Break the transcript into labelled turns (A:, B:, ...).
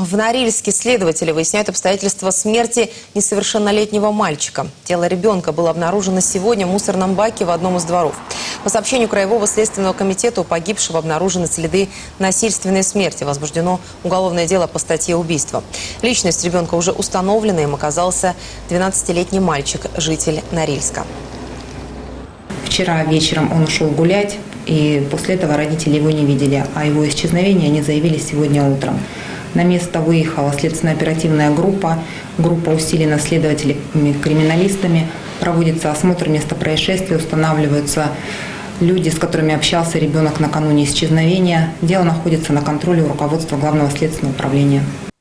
A: В Норильске следователи выясняют обстоятельства смерти несовершеннолетнего мальчика. Тело ребенка было обнаружено сегодня в мусорном баке в одном из дворов. По сообщению Краевого следственного комитета, у погибшего обнаружены следы насильственной смерти. Возбуждено уголовное дело по статье «Убийство». Личность ребенка уже установлена. Им оказался 12-летний мальчик, житель Норильска.
B: Вчера вечером он ушел гулять, и после этого родители его не видели. О его исчезновении они заявили сегодня утром. На место выехала следственно-оперативная группа. Группа усилена следователями-криминалистами. Проводится осмотр места происшествия, устанавливаются люди, с которыми общался ребенок накануне исчезновения. Дело находится на контроле у руководства Главного следственного управления.